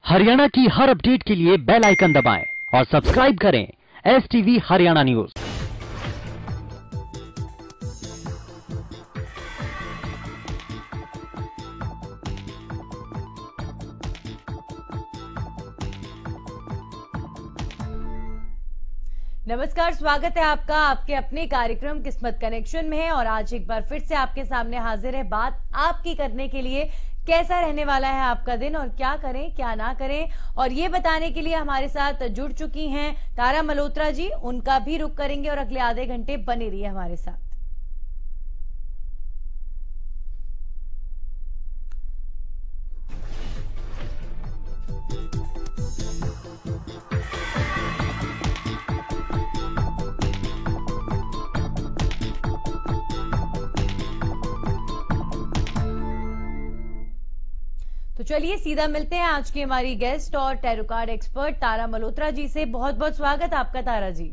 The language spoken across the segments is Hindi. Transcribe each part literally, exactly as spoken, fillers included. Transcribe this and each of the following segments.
हरियाणा की हर अपडेट के लिए बेल आइकन दबाएं और सब्सक्राइब करें एस टीवी हरियाणा न्यूज। नमस्कार, स्वागत है आपका आपके अपने कार्यक्रम किस्मत कनेक्शन में है और आज एक बार फिर से आपके सामने हाजिर है बात आपकी करने के लिए कैसा रहने वाला है आपका दिन और क्या करें क्या ना करें। और ये बताने के लिए हमारे साथ जुड़ चुकी हैं तारा मल्होत्रा जी, उनका भी रुख करेंगे और अगले आधे घंटे बने रहिए हमारे साथ। तो चलिए सीधा मिलते हैं आज की हमारी गेस्ट और tarot card expert Tara Malhotra ji से। बहुत बहुत स्वागत आपका तारा जी।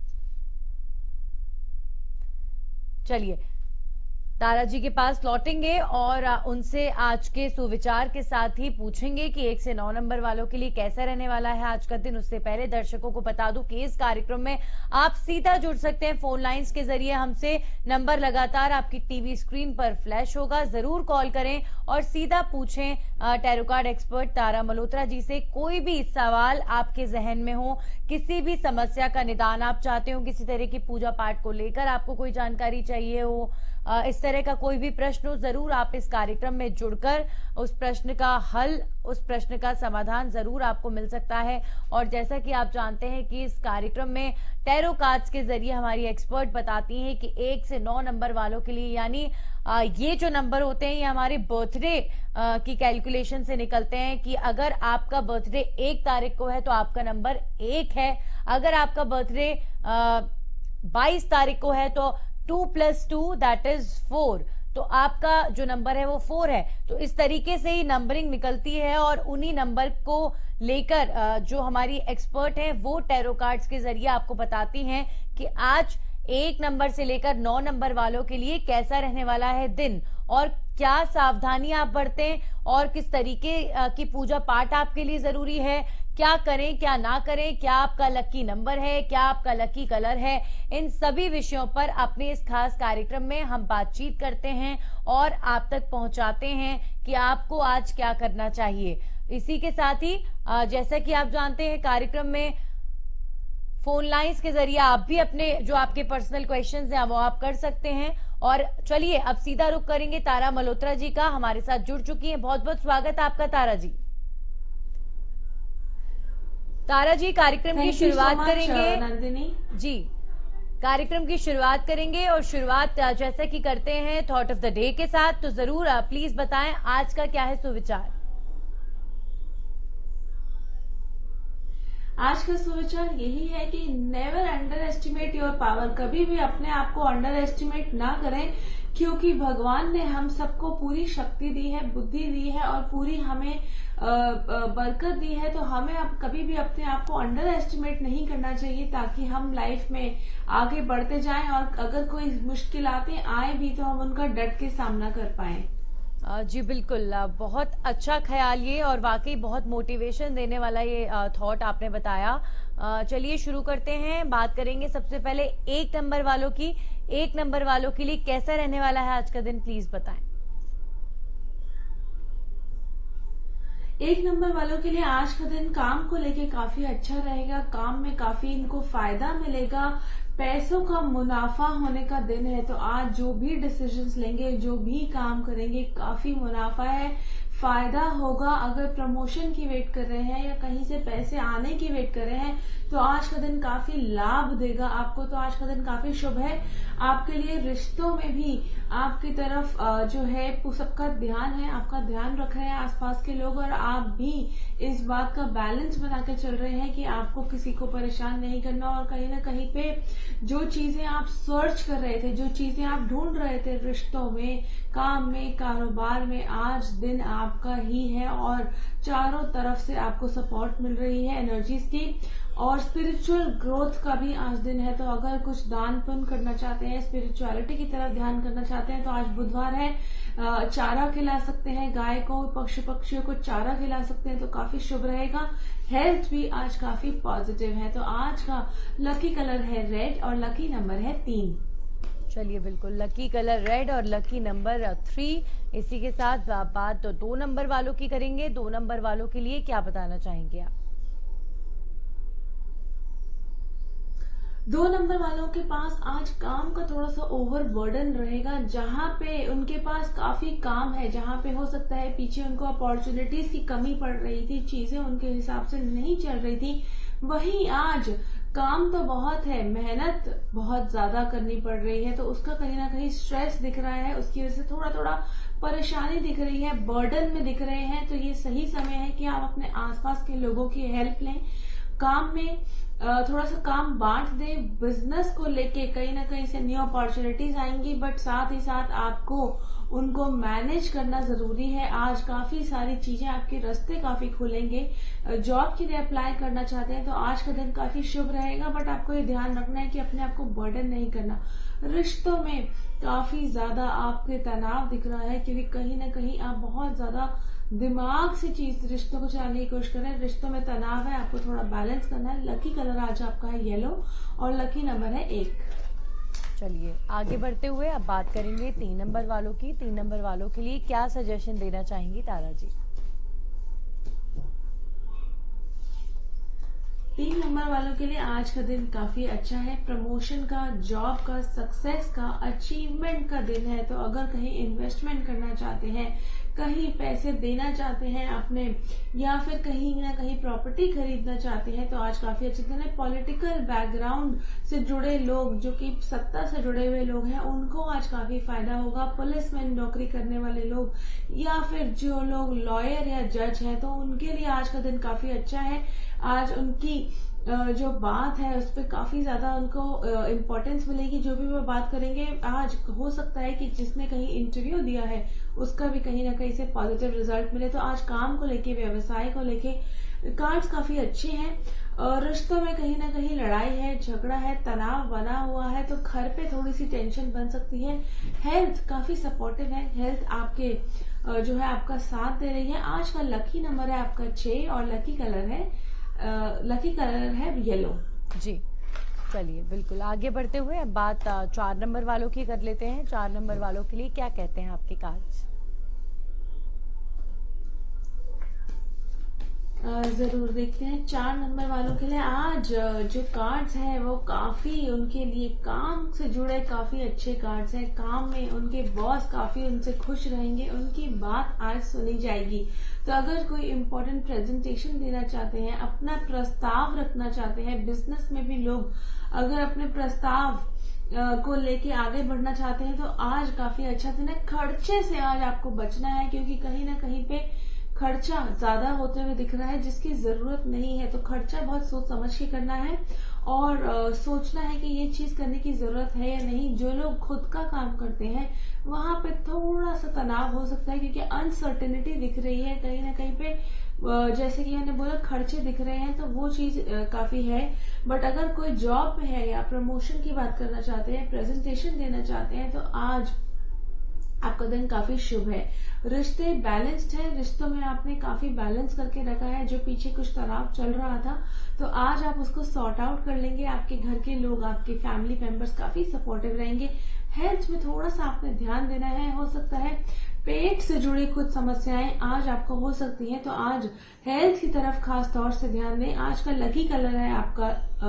चलिए तारा जी के पास लौटेंगे और उनसे आज के सुविचार के साथ ही पूछेंगे कि एक से नौ नंबर वालों के लिए कैसा रहने वाला है आज का दिन। उससे पहले दर्शकों को बता दूं कि इस कार्यक्रम में आप सीधा जुड़ सकते हैं फोन लाइंस के जरिए हमसे। नंबर लगातार आपकी टीवी स्क्रीन पर फ्लैश होगा, जरूर कॉल करें और सीधा पूछें tarot card expert Tara Malhotra ji से। कोई भी सवाल आपके जहन में हो, किसी भी समस्या का निदान आप चाहते हो, किसी तरह की पूजा पाठ को लेकर आपको कोई जानकारी चाहिए हो, इस तरह का कोई भी प्रश्न हो, जरूर आप इस कार्यक्रम में जुड़कर उस प्रश्न का हल, उस प्रश्न का समाधान जरूर आपको मिल सकता है। और जैसा कि आप जानते हैं कि इस कार्यक्रम में टैरो कार्ड्स के जरिए हमारी एक्सपर्ट बताती हैं कि एक से नौ नंबर वालों के लिए, यानी ये जो नंबर होते हैं ये हमारे बर्थडे की कैलकुलेशन से निकलते हैं कि अगर आपका बर्थडे एक तारीख को है तो आपका नंबर एक है, अगर आपका बर्थडे बाईस तारीख को है तो two plus two that is four, तो आपका जो नंबर है वो फोर है। तो इस तरीके से ही नंबरिंग निकलती है और उन्हीं नंबर को लेकर जो हमारी एक्सपर्ट है वो टैरो कार्ड्स के जरिए आपको बताती हैं कि आज एक नंबर से लेकर नौ नंबर वालों के लिए कैसा रहने वाला है दिन और क्या सावधानी आप बरतें और किस तरीके की पूजा पाठ आपके लिए जरूरी है, क्या करें क्या ना करें, क्या आपका लकी नंबर है, क्या आपका लकी कलर है। इन सभी विषयों पर अपने इस खास कार्यक्रम में हम बातचीत करते हैं और आप तक पहुंचाते हैं कि आपको आज क्या करना चाहिए। इसी के साथ ही जैसा कि आप जानते हैं कार्यक्रम में फोन लाइंस के जरिए आप भी अपने जो आपके पर्सनल क्वेश्चंस हैं वो आप कर सकते हैं। और चलिए अब सीधा रुख करेंगे तारा मल्होत्रा जी का, हमारे साथ जुड़ चुकी हैं। बहुत बहुत स्वागत आपका तारा जी। तारा जी कार्यक्रम की शुरुआत करेंगे नंदिनी जी, कार्यक्रम की शुरुआत करेंगे और शुरुआत जैसे कि करते हैं थॉट ऑफ द डे के साथ। तो जरूर प्लीज बताएं आज का क्या है सुविचार। आज का सुविचार यही है कि never underestimate your power. कभी भी अपने आप को अंडर एस्टिमेट ना करें, क्योंकि भगवान ने हम सबको पूरी शक्ति दी है, बुद्धि दी है और पूरी हमें बरकत दी है। तो हमें अब कभी भी अपने आप को अंडर एस्टिमेट नहीं करना चाहिए ताकि हम लाइफ में आगे बढ़ते जाएं और अगर कोई मुश्किलातें आए भी तो हम उनका डट के सामना कर पाएं। जी बिल्कुल, बहुत अच्छा ख्याल ये और वाकई बहुत मोटिवेशन देने वाला ये थॉट आपने बताया। चलिए शुरू करते हैं, बात करेंगे सबसे पहले एक नंबर वालों की। एक नंबर वालों के लिए कैसा रहने वाला है आज का दिन, प्लीज बताएं। एक नंबर वालों के लिए आज का दिन काम को लेके काफी अच्छा रहेगा, काम में काफी इनको फायदा मिलेगा, पैसों का मुनाफा होने का दिन है। तो आज जो भी डिसीजंस लेंगे, जो भी काम करेंगे, काफी मुनाफा है, फायदा होगा। अगर प्रमोशन की वेट कर रहे हैं या कहीं से पैसे आने की वेट कर रहे हैं तो आज का दिन काफी लाभ देगा आपको। तो आज का दिन काफी शुभ है आपके लिए। रिश्तों में भी आपकी तरफ जो है सबका ध्यान है, आपका ध्यान रख रहे हैं आसपास के लोग और आप भी इस बात का बैलेंस बना के चल रहे हैं कि आपको किसी को परेशान नहीं करना। और कहीं ना कहीं पे जो चीजें आप सर्च कर रहे थे, जो चीजें आप ढूंढ रहे थे रिश्तों में, काम में, कारोबार में, आज दिन आपका ही है और चारों तरफ से आपको सपोर्ट मिल रही है एनर्जीज की। और स्पिरिचुअल ग्रोथ का भी आज दिन है। तो अगर कुछ दान पुण्य करना चाहते हैं, स्पिरिचुअलिटी की तरफ ध्यान करना चाहते हैं तो आज बुधवार है, चारा खिला सकते हैं, गाय को, पक्षी पक्षियों को चारा खिला सकते हैं तो काफी शुभ रहेगा। हेल्थ भी आज काफी पॉजिटिव है। तो आज का लकी कलर है रेड और लकी नंबर है तीन। चलिए बिल्कुल, लकी कलर रेड और लकी नंबर थ्री। इसी के साथ बात तो दो नंबर वालों की करेंगे। दो नंबर वालों के लिए क्या बताना चाहेंगे आप? दो नंबर वालों के पास आज काम का थोड़ा सा ओवर बर्डन रहेगा। जहां पे उनके पास काफी काम है, जहां पे हो सकता है पीछे उनको अपॉर्चुनिटीज की कमी पड़ रही थी, चीजें उनके हिसाब से नहीं चल रही थी, वहीं आज काम तो बहुत है, मेहनत बहुत ज्यादा करनी पड़ रही है, तो उसका कहीं ना कहीं स्ट्रेस दिख रहा है, उसकी वजह से थोड़ा थोड़ा परेशानी दिख रही है, बर्डन में दिख रहे हैं। तो ये सही समय है कि आप अपने आसपास के लोगों की हेल्प लें, काम में थोड़ा सा काम बांट दे। बिजनेस को लेके कहीं ना कहीं से न्यू अपॉर्चुनिटीज आएंगी, बट साथ ही साथ आपको उनको मैनेज करना जरूरी है। आज काफी सारी चीजें आपके रास्ते काफी खुलेंगे। जॉब के लिए अप्लाई करना चाहते हैं तो आज का दिन काफी शुभ रहेगा, बट आपको ये ध्यान रखना है कि अपने आप को बर्डन नहीं करना। रिश्तों में काफी ज्यादा आपके तनाव दिख रहा है, क्योंकि कहीं ना कहीं आप बहुत ज्यादा दिमाग से चीज रिश्तों को चलाने की कोशिश कर रहे हैं। रिश्तों में तनाव है, आपको थोड़ा बैलेंस करना है। लकी कलर आज आपका है येलो और लकी नंबर है एक। चलिए आगे बढ़ते हुए अब बात करेंगे तीन नंबर वालों की। तीन नंबर वालों के लिए क्या सजेशन देना चाहेंगी तारा जी? तीन नंबर वालों के लिए आज का दिन काफी अच्छा है। प्रमोशन का, जॉब का, सक्सेस का, अचीवमेंट का दिन है। तो अगर कहीं इन्वेस्टमेंट करना चाहते हैं, कहीं पैसे देना चाहते हैं अपने, या फिर कहीं ना कहीं प्रॉपर्टी खरीदना चाहते हैं तो आज काफी अच्छे दिन है। पॉलिटिकल बैकग्राउंड से जुड़े लोग, जो कि सत्ता से जुड़े हुए लोग हैं, उनको आज काफी फायदा होगा। पुलिस में नौकरी करने वाले लोग या फिर जो लोग लॉयर या जज हैं, तो उनके लिए आज का दिन काफी अच्छा है। आज उनकी जो बात है उस पर काफी ज्यादा उनको इम्पोर्टेंस मिलेगी। जो भी वो बात करेंगे, आज हो सकता है कि जिसने कहीं इंटरव्यू दिया है उसका भी कहीं ना कहीं से पॉजिटिव रिजल्ट मिले। तो आज काम को लेके, व्यवसाय को लेके कार्ड्स काफी अच्छे हैं। और रिश्तों में कहीं ना कहीं लड़ाई है, झगड़ा है, तनाव बना हुआ है, तो घर पे थोड़ी सी टेंशन बन सकती है। हेल्थ काफी सपोर्टिव है, हेल्थ आपके जो है आपका साथ दे रही है। आज का लकी नंबर है आपका छह और लकी कलर है लकी कलर है येलो। जी चलिए बिल्कुल, आगे बढ़ते हुए अब बात चार नंबर वालों की कर लेते हैं। चार नंबर वालों के लिए क्या कहते हैं आपके कार्ड्स? जरूर देखते हैं चार नंबर वालों के लिए आज जो कार्ड्स हैं वो काफी उनके लिए काम से जुड़े काफी अच्छे कार्ड्स हैं। काम में उनके बॉस काफी उनसे खुश रहेंगे, उनकी बात आज सुनी जाएगी। तो अगर कोई इम्पोर्टेंट प्रेजेंटेशन देना चाहते हैं, अपना प्रस्ताव रखना चाहते हैं, बिजनेस में भी लोग अगर अपने प्रस्ताव को लेके आगे बढ़ना चाहते हैं तो आज काफी अच्छा दिन है। खर्चे से आज आपको बचना है, क्योंकि कहीं ना कहीं पे खर्चा ज्यादा होते हुए दिख रहा है जिसकी जरूरत नहीं है। तो खर्चा बहुत सोच समझ के करना है और आ, सोचना है कि ये चीज करने की जरूरत है या नहीं। जो लोग खुद का काम करते हैं वहां पे थोड़ा सा तनाव हो सकता है, क्योंकि अनसर्टेनिटी दिख रही है कहीं ना कहीं पे। जैसे कि मैंने बोला, खर्चे दिख रहे हैं, तो वो चीज काफी है। बट अगर कोई जॉब में है या प्रमोशन की बात करना चाहते हैं, प्रेजेंटेशन देना चाहते हैं, तो आज आपका दिन काफी शुभ है। रिश्ते बैलेंस्ड है, रिश्तों में आपने काफी बैलेंस करके रखा है। जो पीछे कुछ तनाव चल रहा था तो आज आप उसको सॉर्ट आउट कर लेंगे। आपके घर के लोग, आपके फैमिली मेंबर्स काफी सपोर्टिव रहेंगे। हेल्थ में थोड़ा सा आपने ध्यान देना है। हो सकता है पेट से जुड़ी कुछ समस्याएं आज आपको हो सकती हैं, तो आज हेल्थ की तरफ खास तौर से ध्यान दें। आज का लकी कलर है आपका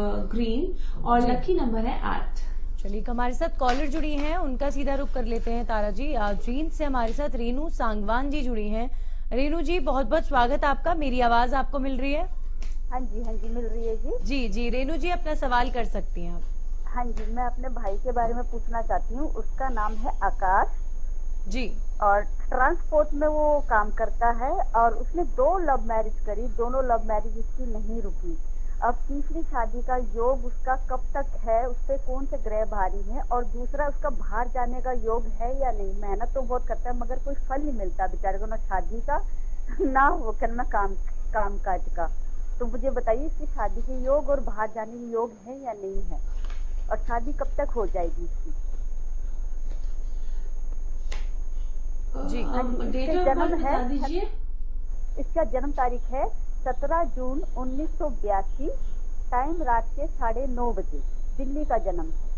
ग्रीन और लकी नंबर है आठ। चलिए हमारे साथ कॉलर जुड़ी हैं, उनका सीधा रुख कर लेते हैं तारा जी। जींद से हमारे साथ रेनू सांगवान जी जुड़ी हैं। रेनू जी बहुत बहुत स्वागत आपका। मेरी आवाज आपको मिल रही है? हाँ जी हाँ जी मिल रही है जी। जी जी रेनू जी अपना सवाल कर सकती हैं आप। हाँ जी, मैं अपने भाई के बारे में पूछना चाहती हूँ। उसका नाम है आकाश जी, और ट्रांसपोर्ट में वो काम करता है और उसने दो लव मैरिज करी, दोनों लव मैरिज उसकी नहीं रुकी। अब तीसरी शादी का योग उसका कब तक है, उस पे कौन से ग्रह भारी हैं, और दूसरा उसका बाहर जाने का योग है या नहीं। मेहनत तो बहुत करता है मगर कोई फल नहीं मिलता बेचारे को, ना शादी का ना वो करना काम काम काज का। तो मुझे बताइए इसकी शादी के योग और बाहर जाने के योग है या नहीं है, और शादी कब तक हो जाएगी इसकी? जी। डेट इसका ऑफ जन्म बर्थ है बता दीजिए। इसका जन्म तारीख है सत्रह जून उन्नीस सौ बयासी, टाइम रात के साढ़े नौ बजे, दिल्ली का जन्म है।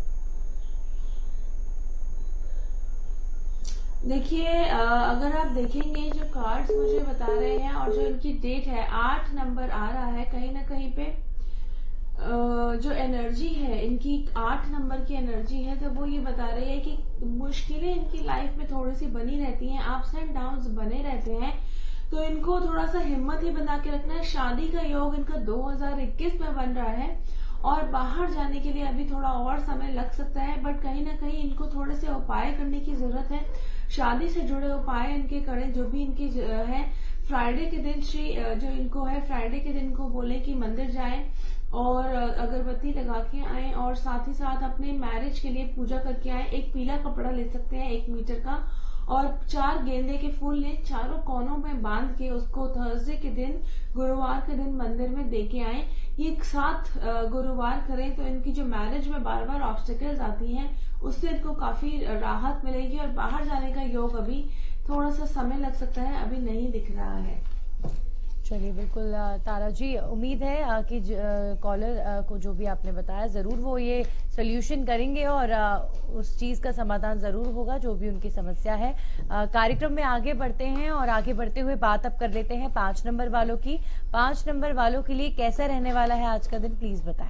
देखिए, अगर आप देखेंगे जो कार्ड्स मुझे बता रहे हैं और जो इनकी डेट है, आठ नंबर आ रहा है, कहीं ना कहीं पे जो एनर्जी है इनकी, आठ नंबर की एनर्जी है, तो वो ये बता रही है कि मुश्किलें इनकी लाइफ में थोड़ी सी बनी रहती हैं, अप्स एंड डाउन्स बने रहते हैं, तो इनको थोड़ा सा हिम्मत ही बना के रखना है। शादी का योग इनका दो हज़ार इक्कीस में बन रहा है और बाहर जाने के लिए अभी थोड़ा और समय लग सकता है, बट कहीं ना कहीं इनको थोड़े से उपाय करने की जरूरत है। शादी से जुड़े उपाय इनके करें, जो भी इनकी है। फ्राइडे के दिन श्री जो इनको है, फ्राइडे के दिन को बोले कि मंदिर जाएं और अगरबत्ती लगा के आए और साथ ही साथ अपने मैरिज के लिए पूजा करके आए। एक पीला कपड़ा ले सकते हैं एक मीटर का और चार गेंदे के फूल ले, चारों कोनों में बांध के उसको थर्सडे के दिन, गुरुवार के दिन मंदिर में दे के आए। ये साथ गुरुवार करें तो इनकी जो मैरिज में बार बार ऑब्स्टिकल्स आती हैं उससे इनको काफी राहत मिलेगी और बाहर जाने का योग अभी थोड़ा सा समय लग सकता है, अभी नहीं दिख रहा है। चलिए, बिल्कुल तारा जी, उम्मीद है कि कॉलर को जो भी आपने बताया जरूर वो ये सोल्यूशन करेंगे और उस चीज का समाधान जरूर होगा जो भी उनकी समस्या है। कार्यक्रम में आगे बढ़ते हैं और आगे बढ़ते हुए बात अब कर लेते हैं पांच नंबर वालों की। पांच नंबर वालों के लिए कैसा रहने वाला है आज का दिन, प्लीज बताएं।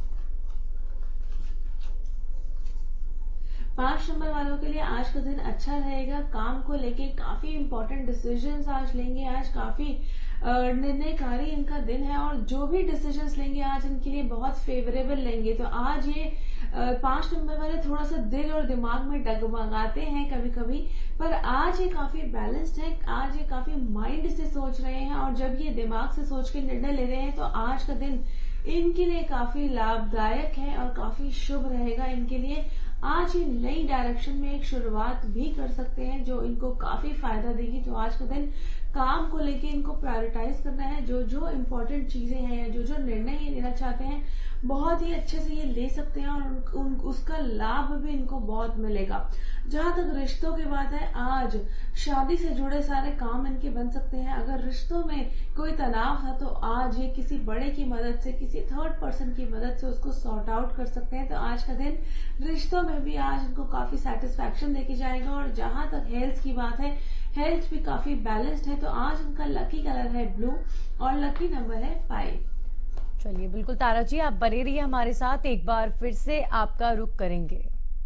पांच नंबर वालों के लिए आज का दिन अच्छा रहेगा। काम को लेके काफी इंपॉर्टेंट डिसीजंस आज लेंगे, आज काफी निर्णयकारी इनका दिन है और जो भी डिसीजंस लेंगे आज इनके लिए बहुत फेवरेबल लेंगे। तो आज ये पांच नंबर वाले थोड़ा सा दिल और दिमाग में डगमगाते हैं कभी कभी, पर आज ये काफी बैलेंस्ड है, आज ये काफी माइंड से सोच रहे हैं और जब ये दिमाग से सोच के निर्णय ले रहे हैं तो आज का दिन इनके लिए काफी लाभदायक है और काफी शुभ रहेगा इनके लिए। आज ये नई डायरेक्शन में एक शुरुआत भी कर सकते हैं जो इनको काफी फायदा देगी। तो आज का दिन काम को लेके इनको प्रायोरिटाइज करना है, जो जो इम्पोर्टेंट चीजें हैं, जो जो निर्णय ये लेना चाहते हैं बहुत ही अच्छे से ये ले सकते हैं और उन, उन, उसका लाभ भी इनको बहुत मिलेगा। जहां तक रिश्तों की बात है, आज शादी से जुड़े सारे काम इनके बन सकते हैं। अगर रिश्तों में कोई तनाव है तो आज ये किसी बड़े की मदद से, किसी थर्ड पर्सन की मदद से उसको सॉर्ट आउट कर सकते हैं। तो आज का दिन रिश्तों में भी आज इनको काफी सेटिस्फैक्शन देके जाएगा। और जहां तक हेल्थ की बात है, हेल्थ भी काफी बैलेंस्ड है। तो आज इनका लकी कलर है ब्लू और लकी नंबर है फाइव। चलिए, बिल्कुल तारा जी, आप बने रहिए हमारे साथ, एक बार फिर से आपका रुख करेंगे।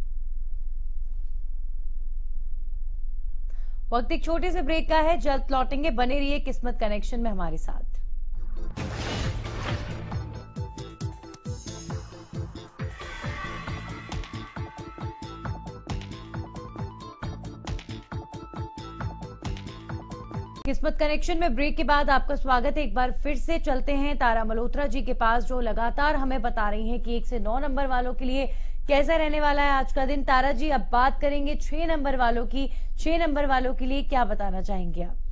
वक्त एक छोटे से ब्रेक का है, जल्द लौटेंगे, बने रहिए किस्मत कनेक्शन में हमारे साथ। किस्मत कनेक्शन में ब्रेक के बाद आपका स्वागत है। एक बार फिर से चलते हैं तारा मल्होत्रा जी के पास जो लगातार हमें बता रही हैं कि एक से नौ नंबर वालों के लिए कैसा रहने वाला है आज का दिन। तारा जी, अब बात करेंगे छह नंबर वालों की। छह नंबर वालों के लिए क्या बताना चाहेंगे आप?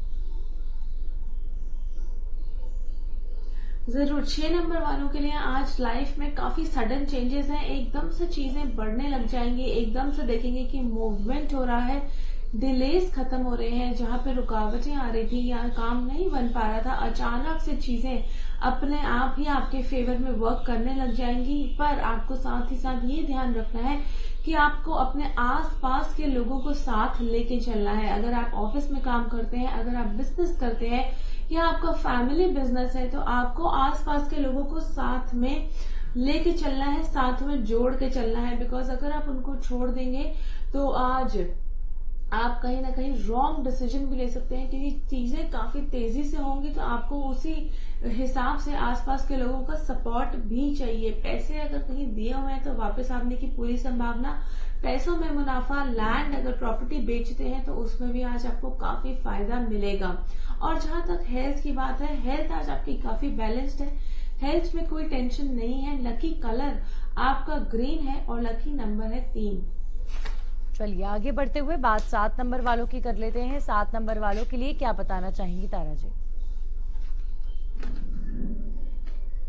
जरूर, छह नंबर वालों के लिए आज लाइफ में काफी सडन चेंजेस हैं, एकदम से चीजें बढ़ने लग जाएंगी, एकदम से देखेंगे कि मूवमेंट हो रहा है, डिलेस खत्म हो रहे हैं। जहां पे रुकावटें आ रही थी या काम नहीं बन पा रहा था, अचानक से चीजें अपने आप ही आपके फेवर में वर्क करने लग जाएंगी। पर आपको साथ ही साथ ये ध्यान रखना है कि आपको अपने आसपास के लोगों को साथ लेके चलना है। अगर आप ऑफिस में काम करते हैं, अगर आप बिजनेस करते हैं या आपका फैमिली बिजनेस है, तो आपको आसपास के लोगों को साथ में लेके चलना है, साथ में जोड़ के चलना है। बिकॉज अगर आप उनको छोड़ देंगे तो आज आप कहीं ना कहीं रॉन्ग डिसीजन भी ले सकते हैं, क्योंकि चीजें काफी तेजी से होंगी। तो आपको उसी हिसाब से आसपास के लोगों का सपोर्ट भी चाहिए। पैसे अगर कहीं दिए हुए हैं तो वापस आने की पूरी संभावना, पैसों में मुनाफा, लैंड अगर प्रॉपर्टी बेचते हैं तो उसमें भी आज आपको काफी फायदा मिलेगा। और जहां तक हेल्थ की बात है, हेल्थ आज आपकी काफी बैलेंस्ड है, हेल्थ में कोई टेंशन नहीं है। लकी कलर आपका ग्रीन है और लकी नंबर है तीन। चलिए, आगे बढ़ते हुए बात सात नंबर वालों की कर लेते हैं। सात नंबर वालों के लिए क्या बताना चाहेंगी तारा जी?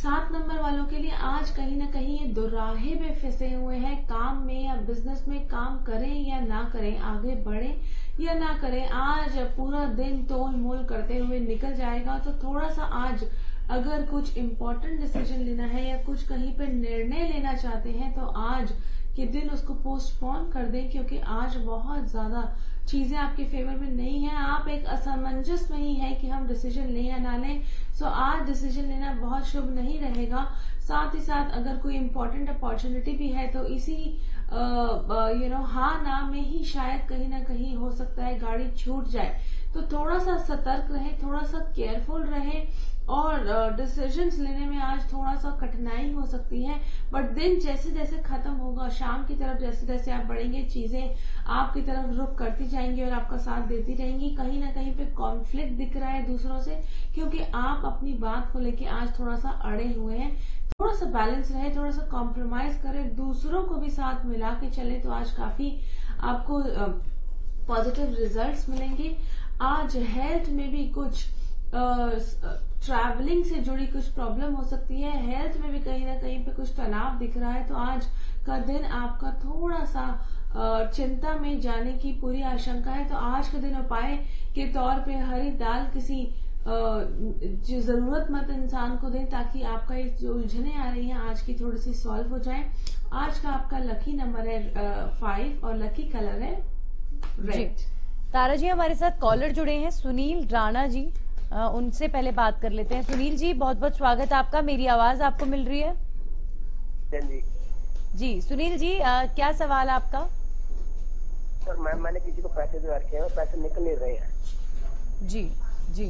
सात नंबर वालों के लिए आज कहीं ना कहीं ये दुराहे में फंसे हुए हैं, काम में या बिजनेस में, काम करें या ना करें, आगे बढ़े या ना करें, आज पूरा दिन तोल मोल करते हुए निकल जाएगा। तो थोड़ा सा आज अगर कुछ इम्पोर्टेंट डिसीजन लेना है या कुछ कहीं पर निर्णय लेना चाहते हैं तो आज के दिन उसको पोस्टपोन कर दें, क्योंकि आज बहुत ज्यादा चीजें आपके फेवर में नहीं है। आप एक असमंजस में ही है कि हम डिसीजन लें या ना लें। सो आज डिसीजन लेना बहुत शुभ नहीं रहेगा। साथ ही साथ अगर कोई इम्पोर्टेंट अपॉर्चुनिटी भी है तो इसी यू नो हाँ ना में ही शायद कहीं ना कहीं हो सकता है गाड़ी छूट जाए। तो थोड़ा सा सतर्क रहे, थोड़ा सा केयरफुल रहे और डिसीजंस लेने में आज थोड़ा सा कठिनाई हो सकती है। बट दिन जैसे जैसे खत्म होगा, शाम की तरफ जैसे जैसे आप बढ़ेंगे, चीजें आपकी तरफ रुख करती जाएंगी और आपका साथ देती रहेंगी। कहीं ना कहीं पे कॉन्फ्लिक्ट दिख रहा है दूसरों से, क्योंकि आप अपनी बात को लेके आज थोड़ा सा अड़े हुए हैं। थोड़ा सा बैलेंस रहे, थोड़ा सा कॉम्प्रोमाइज करें, दूसरों को भी साथ मिला के चले तो आज काफी आपको पॉजिटिव रिजल्ट्स मिलेंगे। आज हेल्थ में भी कुछ ट्रैवलिंग से जुड़ी कुछ प्रॉब्लम हो सकती है, हेल्थ में भी कहीं ना कहीं पे कुछ तनाव दिख रहा है। तो आज का दिन आपका थोड़ा सा चिंता में जाने की पूरी आशंका है। तो आज के दिन उपाय के तौर पे हरी दाल किसी जो जरूरतमंद इंसान को दें, ताकि आपका ये जो उलझने आ रही हैं आज की थोड़ी सी सॉल्व हो जाए। आज का आपका लकी नंबर है फाइव और लकी कलर है रेड। तारा जी हमारे साथ कॉलर जुड़े हैं सुनील राणा जी, आ, उनसे पहले बात कर लेते हैं। सुनील जी बहुत बहुत स्वागत है आपका, मेरी आवाज आपको मिल रही है? जी जी सुनील जी आ, क्या सवाल है आपका? सर मैम मैंने किसी को पैसे दिए रखे हैं, पैसे निकल नहीं रहे हैं। जी जी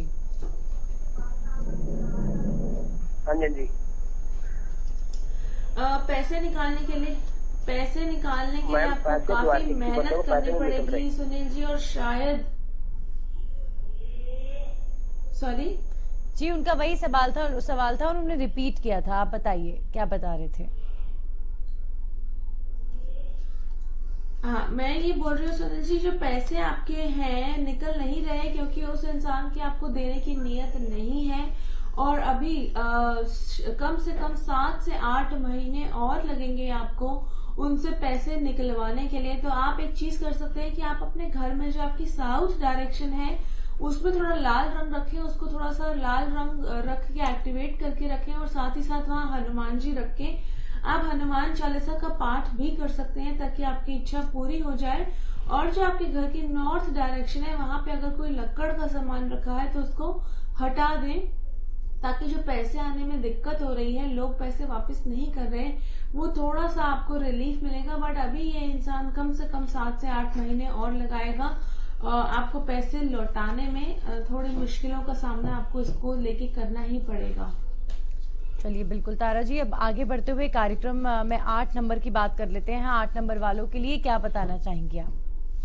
हाँ जी जी आ, पैसे निकालने के लिए पैसे निकालने के लिए आपको काफी मेहनत करनी पड़ेगी सुनील जी, और शायद सॉरी जी उनका वही सवाल था सवाल था और उन्होंने रिपीट किया था। आप बताइए क्या बता रहे थे? हाँ मैं ये बोल रही हूँ सुनील जी, जो पैसे आपके हैं निकल नहीं रहे क्योंकि उस इंसान की आपको देने की नीयत नहीं है, और अभी आ, कम से कम सात से आठ महीने और लगेंगे आपको उनसे पैसे निकलवाने के लिए। तो आप एक चीज कर सकते हैं कि आप अपने घर में जो आपकी साउथ डायरेक्शन है उसमें थोड़ा लाल रंग रखें, उसको थोड़ा सा लाल रंग रख के एक्टिवेट करके रखें, और साथ ही साथ वहां हनुमान जी रख के आप हनुमान चालीसा का पाठ भी कर सकते हैं ताकि आपकी इच्छा पूरी हो जाए। और जो आपके घर की नॉर्थ डायरेक्शन है वहां पे अगर कोई लकड़ का सामान रखा है तो उसको हटा दें, ताकि जो पैसे आने में दिक्कत हो रही है, लोग पैसे वापस नहीं कर रहे, वो थोड़ा सा आपको रिलीफ मिलेगा। बट अभी ये इंसान कम से कम सात से आठ महीने और लगाएगा आपको पैसे लौटाने में। थोड़ी मुश्किलों का सामना आपको इसको लेके करना ही पड़ेगा। चलिए बिल्कुल तारा जी, अब आगे बढ़ते हुए कार्यक्रम में आठ नंबर की बात कर लेते हैं। आठ नंबर वालों के लिए क्या बताना चाहेंगे आप?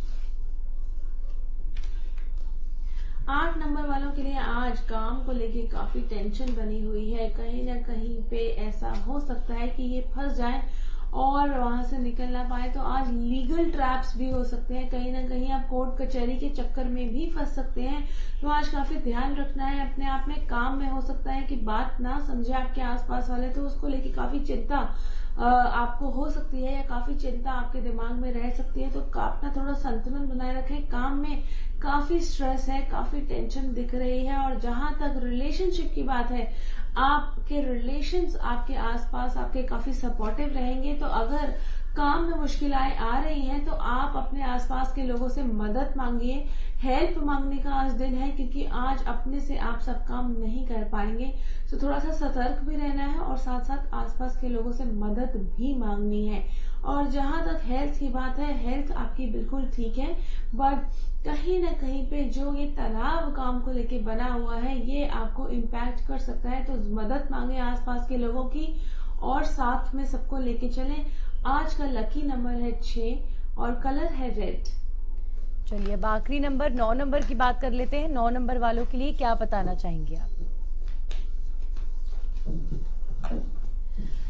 आठ नंबर वालों के लिए आज काम को लेके काफी टेंशन बनी हुई है। कहीं ना कहीं पे ऐसा हो सकता है कि ये फंस जाए और वहां से निकल ना पाए। तो आज लीगल ट्रैप्स भी हो सकते हैं, कहीं ना कहीं आप कोर्ट कचहरी के चक्कर में भी फंस सकते हैं। तो आज काफी ध्यान रखना है अपने आप में। काम में हो सकता है कि बात ना समझे आपके आसपास वाले, तो उसको लेके काफी चिंता आपको हो सकती है या काफी चिंता आपके दिमाग में रह सकती है। तो अपना थोड़ा संतुलन बनाए रखें। काम में काफी स्ट्रेस है, काफी टेंशन दिख रही है। और जहां तक रिलेशनशिप की बात है, आपके रिलेशंस आपके आसपास आपके काफी सपोर्टिव रहेंगे। तो अगर काम में मुश्किलें आ रही हैं तो आप अपने आसपास के लोगों से मदद मांगिए, हेल्प मांगने का आज दिन है, क्योंकि आज अपने से आप सब काम नहीं कर पाएंगे। तो थोड़ा सा सतर्क भी रहना है और साथ साथ आसपास के लोगों से मदद भी मांगनी है। और जहां तक हेल्थ की बात है, हेल्थ आपकी बिल्कुल ठीक है, बट कहीं ना कहीं पे जो ये तनाव काम को लेके बना हुआ है ये आपको इम्पैक्ट कर सकता है। तो मदद मांगे आसपास के लोगों की और साथ में सबको लेके चलें। आज का लकी नंबर है छह और कलर है रेड। चलिए अब आखिरी नंबर नौ नंबर की बात कर लेते हैं। नौ नंबर वालों के लिए क्या बताना चाहेंगे आप?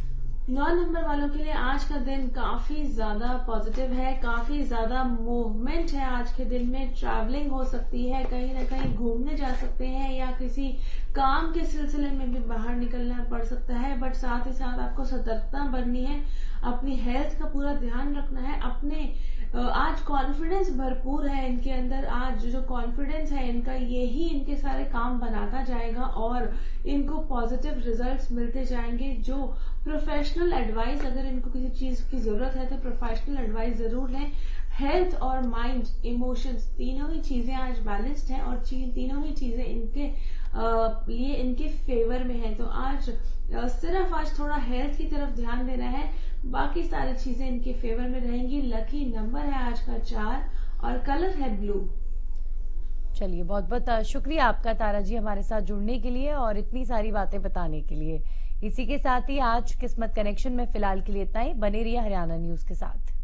नौ नंबर वालों के लिए आज का दिन काफी ज्यादा पॉजिटिव है, काफी ज्यादा मूवमेंट है। आज के दिन में ट्रैवलिंग हो सकती है, कहीं ना कहीं घूमने जा सकते हैं या किसी काम के सिलसिले में भी बाहर निकलना पड़ सकता है। बट साथ ही साथ आपको सतर्कता बरतनी है, अपनी हेल्थ का पूरा ध्यान रखना है। अपने आज कॉन्फिडेंस भरपूर है इनके अंदर। आज जो कॉन्फिडेंस है इनका, यही इनके सारे काम बनाता जाएगा और इनको पॉजिटिव रिजल्ट्स मिलते जाएंगे। जो प्रोफेशनल एडवाइस, अगर इनको किसी चीज की जरूरत है तो प्रोफेशनल एडवाइस जरूर लें। हेल्थ और माइंड, इमोशंस, तीनों ही चीजें आज बैलेंस्ड हैं और तीनों ही चीजें इनके आ, लिए इनके फेवर में है। तो आज आ, सिर्फ आज थोड़ा हेल्थ की तरफ ध्यान देना है, बाकी सारी चीजें इनके फेवर में रहेंगी। लकी नंबर है आज का चार और कलर है ब्लू। चलिए, बहुत बहुत शुक्रिया आपका तारा जी हमारे साथ जुड़ने के लिए और इतनी सारी बातें बताने के लिए। इसी के साथ ही आज किस्मत कनेक्शन में फिलहाल के लिए इतना ही। बने रहिए हरियाणा न्यूज के साथ।